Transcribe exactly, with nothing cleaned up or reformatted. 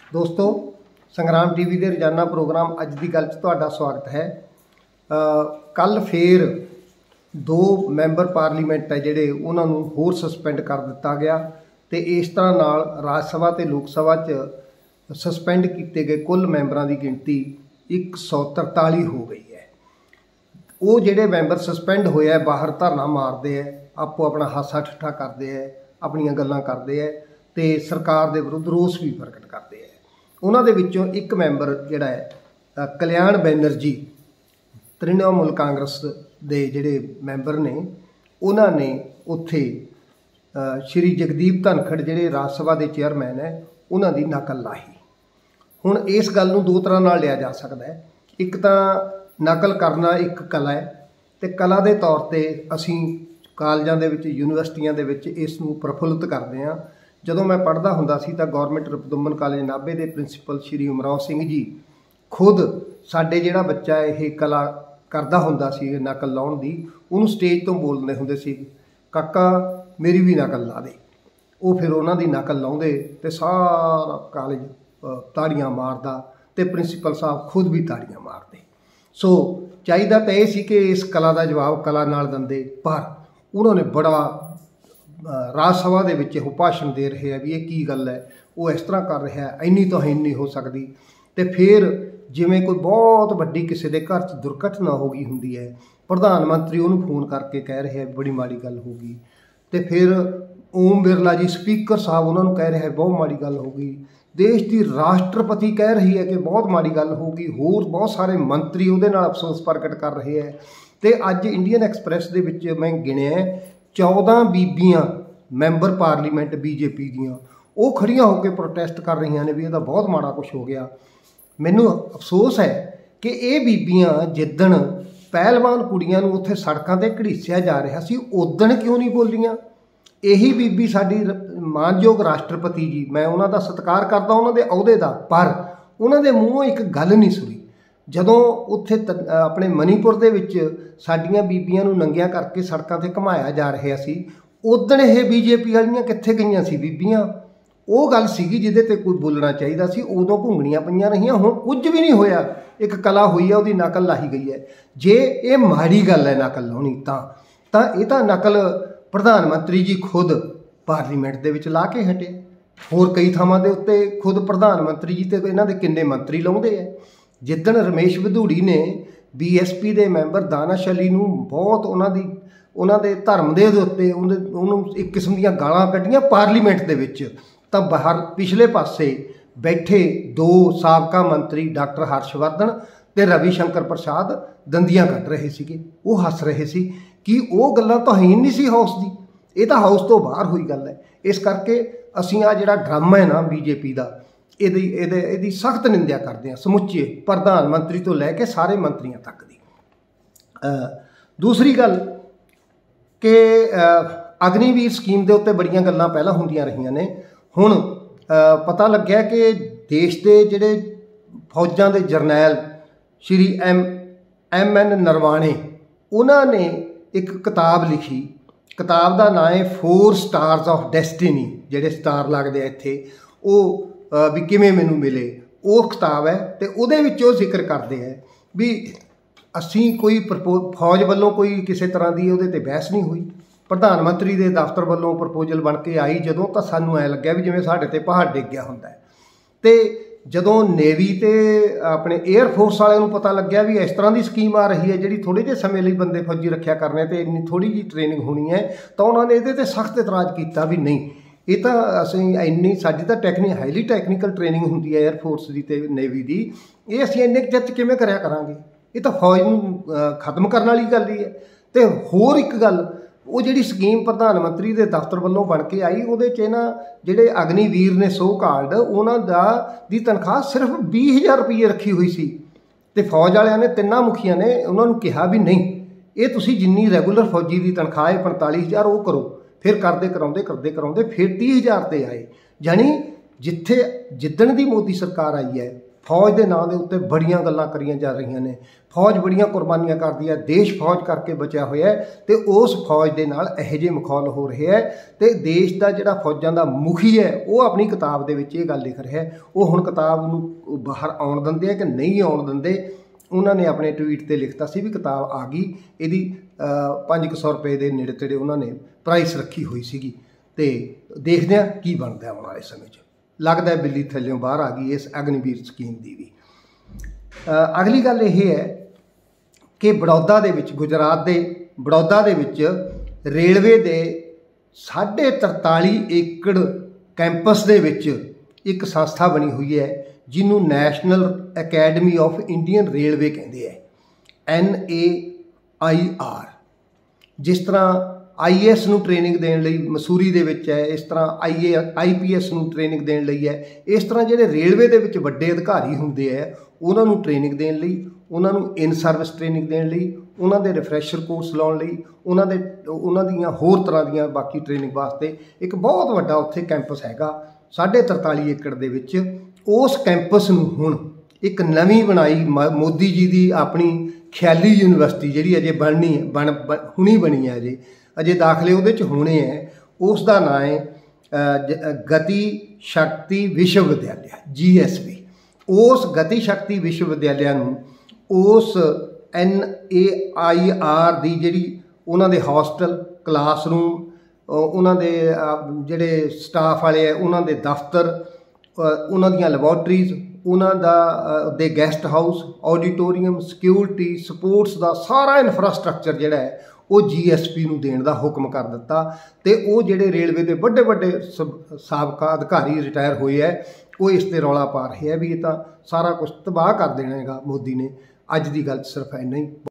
दोस्तों संग्राम टीवी के रोजाना प्रोग्राम अज की गल तुहाडा स्वागत है। कल फिर दो मैंबर पार्लीमेंट है जिहड़े उन्हां नूं होर सस्पेंड कर दिता गया तो इस तरह नाल राज सभा ते लोक सभा च सस्पेंड किए गए कुल मैंबरां की गिणती एक सौ तरताली हो गई है। वो जिहड़े मैंबर सस्पेंड होए है बाहर धरना मारते हैं, आपो अपना हासा ठट्ठा करते हैं, अपनियां गल्लां करते हैं तो सरकार के विरुद्ध रोस भी प्रगट करते हैं। उन्होंने विचों एक मैंबर जिहड़ा है कल्याण बैनर्जी तृणमूल कांग्रेस के जिहड़े मैंबर ने उन्होंने उत्थे श्री जगदीप धनखड़ जिहड़े राज सभा के चेयरमैन है उन्हां दी नकल लाई। हुण इस गल नूं दो तरह नाल लिया जा सकता है। एक तो नकल करना एक कला है तो कला के तौर पर असीं कालजां दे विच यूनिवर्सिटियां दे विच इस नूं प्रफुल्लित करते हैं। जदों मैं पढ़दा हुंदा सी तां गौरमेंट रपदुमन कॉलेज नाभे के प्रिंसीपल श्री उमराव सिंह जी खुद साडे जिहड़ा बच्चा ये कला करदा हुंदा सी नकल लाउण दी, उहनूं स्टेज तो बोलदे हुंदे सी काका मेरी भी नकल ला दे। वो फिर उन्हां दी नकल लाउंदे ते सारा कॉलेज ताड़ियां मारदा ते प्रिंसीपल साहब खुद भी ताड़ियां मारदे। सो चाहिदा तां इह सी कि इस कला का जवाब कला नाल दिंदे, पर उन्होंने बड़ा राज सभा दे विच इहो भाषण दे रहे हैं भी ये की गल है, वो इस तरह कर रहा है, इन्नी तो नहीं हो सकती। तो फिर जिमें कोई बहुत वड्डी किसी के घर च दुर्घटना हो गई हुंदी है, प्रधानमंत्री उन्होंने फोन करके कह रहे हैं बड़ी माड़ी गल होगी। तो फिर ओम बिरला जी स्पीकर साहब उन्होंने कह रहे हैं बहुत माड़ी गल होगी। देश की राष्ट्रपति कह रही है कि बहुत माड़ी गल होगी। होर बहुत सारे मंत्री उहदे नाल अफसोस प्रगट कर रहे हैं। तो अज इंडियन एक्सप्रैस दे विच मैं गिणिया चौदह बीबियां मैंबर पार्लीमेंट बीजेपी दियां वो खड़ियां होकर प्रोटेस्ट कर रही ने भी ये बहुत माड़ा कुछ हो गया। मैनू अफसोस है कि ये बीबियां जिदन पहलवान कुड़ियां नूं उत्थे सड़कों पर घड़ीसिया जा रहा सी उदण क्यों नहीं बोलियां। यही बीबी साडी मानयोग राष्ट्रपति जी, मैं उन्हां दा सत्कार करदा उन्हां दे अहुदे दा, पर उन्हां दे मूँहों एक गल नहीं सुनी। जदों उत्थे अपने मणीपुर दे विच साडियां बीबियां नूं नंगियां करके सड़कों ते घुमाया जा रहा सी, उदण ये बीजेपी वालियां कित्थे गईयां सी बीबियां। वो गल सीगी जिहदे ते कोई बोलना चाहिदा सी, उदों घूंगणियां पईयां रहियां, हुण कुछ भी नहीं होया। एक कला हुई है, उहदी नकल लाई गई है। जे ये माड़ी गल है नकल लाउणी तां तां इह तां नकल प्रधानमंत्री जी खुद पार्लीमेंट दे विच ला के हटे। होर कई थावां दे उत्ते खुद प्रधानमंत्री जी ते इन्हां दे किन्ने मंत्री लाउंदे है। जिदन रमेश बधूड़ी ने बी एस पी के मैंबर दानिश अली नूं बहुत उन्हां दी उन्हां दे धर्म दे उत्ते उन्होंने एक किस्म दीयां गालां कड्ढियां पार्लीमेंट दे विच, तां बाहर पिछले पासे बैठे दो साबका मंत्री डॉक्टर हर्षवर्धन ते रविशंकर प्रसाद दंदियां कढ़ रहे सीगे। वो हस रहे सी कि वो गल्लां तो है नहीं सी हाउस दी, ये तो हाउस तो बाहर हुई गल है। इस करके असीं आ जिहड़ा ड्रामा है ना बीजेपी का ਇਹਦੀ सख्त निंदा करते हैं समुचे प्रधानमंत्री तो लैके सारे मंत्रियों तक दी। दूसरी गल कि अग्निवीर स्कीम के उत्ते बड़ियां गल्लां पहलां हुंदियां रहियां ने। हुण पता लग्या कि देश के जिहड़े फौजां दे जरनैल Shri M M N Naravane उन्होंने एक किताब लिखी। किताब का नाम है फोर स्टार्स ऑफ डेस्टिनी, जिहड़े स्टार लगदे इत्थे वो भी किवें मैनूं मिले। वो किताब है तो उहदे विच वो जिक्र करते हैं भी असीं कोई प्रपो फौज वालों कोई किसी तरह की उहदे ते बहस नहीं हुई। प्रधानमंत्री के दफ्तर वालों प्रपोजल बन के आई जदों तां सानूं ऐ लग्गिया भी जिवें साडे ते पहाड़ डिग गया हुंदा है। तो जदों नेवी ते अपने एयरफोर्स वालिਆਂ नूं पता लग्या भी इस तरह की स्कीम आ रही है जिहड़ी थोड़े जे समय लई बंदे फौजी रखिया करने ते इन्नी थोड़ी जी ट्रेनिंग होनी है, तो उन्होंने इहदे ते सख्त इतराज़ किया भी नहीं ये तो असीं इन्नी साडी तां टैक्नी हाईली टैक्नीकल ट्रेनिंग हुंदी है एयरफोर्स की ते नेवी की, ये असीं इन्ने चिर च किवें करिया करांगे। ये तो फौज नूं खत्म करने वाली गल ही है। तो होर एक गल वो जिहड़ी स्कीम प्रधानमंत्री के दफ्तर वालों बन के आई उहदे च ना जिहड़े अग्निवीर ने सो काल्ड उन्हां दा दी तनख्वाह सिर्फ बीस हज़ार रुपये रखी हुई सी। ते फौज वालियां ने तिन्नां मुखियां ने उन्होंने कहा भी नहीं ये तुसीं जिन्नी रैगूलर फौजी की तनख्वाह है पैंताली हज़ार वो करो। फिर करते कराउंदे करते कराउंदे फिर तीह हज़ार ते आए। यानी जिथे जिदण दी मोदी सरकार आई है फौज के नाँ के उत्ते बड़ियां गल्लां करियां जा रही ने। फौज बड़ियां कुर्बानियां करती है, देश फौज करके बचा हुआ है, तो उस फौज के नाल इहो जिहे मखौल हो रहे है। तो देश का जिहड़ा फौजां दा मुखी है वो अपनी किताब दे विच ये गल लिख रहा है। वो हुण किताब नूं बाहर आउण दिंदे कि नहीं आउण दिंदे। उन्होंने अपने ट्वीट ते लिखता सी भी किताब आ गई, इहदी पाँच सौ रुपए के नेड़े तेड़े उन्होंने प्राइस रखी हुई सीगी। ते देखते हैं की बनता आने वाले समय च। लगता है बिल्ली थल्लों बाहर आ गई इस अग्निवीर स्कीम की भी। अगली गल यह है कि बड़ौदा दे विच, गुजरात के बड़ौदा दे विच रेलवे के साढ़े तरताली एकड़ कैंपस दे विच एक संस्था बनी हुई है जिन्हों national academy of Indian railway कहते हैं, एन ए आई आर। जिस तरह आई ए एस नूं ट्रेनिंग देण लई मसूरी दे विच है, इस तरह I A I P S नूं ट्रेनिंग देण लई है। इस तरह जिहड़े रेलवे दे विच वड्डे अधिकारी हुंदे है उन्हां नूं ट्रेनिंग देण लई, उन्हां नूं इन सर्विस ट्रेनिंग देण लई, उन्हां दे रिफ्रैशर कोर्स लाउण लई, उन्हां दे उन्हां दीयां होर तरह दीयां बाकी ट्रेनिंग वास्ते एक बहुत वड्डा उत्थे कैंपस हैगा साढ़े तरताली एकड़ दे विच। उस कैंपस नूं हुण एक नवीं बनाई मोदी जी की अपनी ख्याली यूनिवर्सिटी जिहड़ी अजे बननी बन हुणी बनी है, अजे अजे दाखले उहदे च होने हैं। उस दा नाम है गति शक्ति विश्वविद्यालय, जी एस वी। उस गति शक्ति विश्वविद्यालय नूं उस N A I are the जिहड़ी उन्हां दे हॉस्टल, क्लासरूम, उन्हां दे जिहड़े स्टाफ वाले है उन्हां दे दफ्तर, उन्हां दियां लैबोरेटरीज, उन्हां दा दे guest house, auditorium, security, sports का सारा इंफ्रास्ट्रक्चर जिहड़ा है वो जी एस पी नूं देण दा हुक्म कर दिता। तो वो जिहड़े रेलवे के बड़े बड़े साबका अधिकारी रिटायर होए है वो इस ते रौला पा रहे हैं भी ये तो सारा कुछ तबाह कर देना है मोदी ने। अज की गल सिर्फ इन्ना ही।